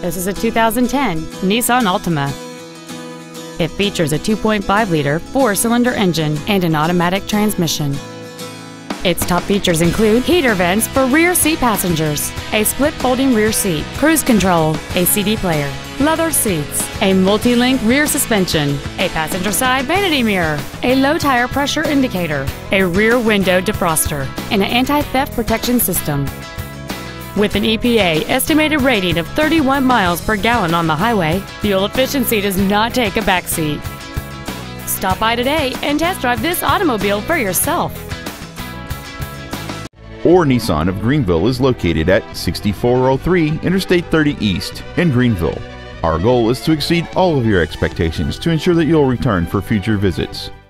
This is a 2010 Nissan Altima. It features a 2.5-liter four-cylinder engine and an automatic transmission. Its top features include heater vents for rear seat passengers, a split folding rear seat, cruise control, a CD player, leather seats, a multi-link rear suspension, a passenger side vanity mirror, a low tire pressure indicator, a rear window defroster, and an anti-theft protection system. With an EPA estimated rating of 31 miles per gallon on the highway, fuel efficiency does not take a backseat. Stop by today and test drive this automobile for yourself. Orr Nissan of Greenville is located at 6403 Interstate 30 East in Greenville. Our goal is to exceed all of your expectations to ensure that you'll return for future visits.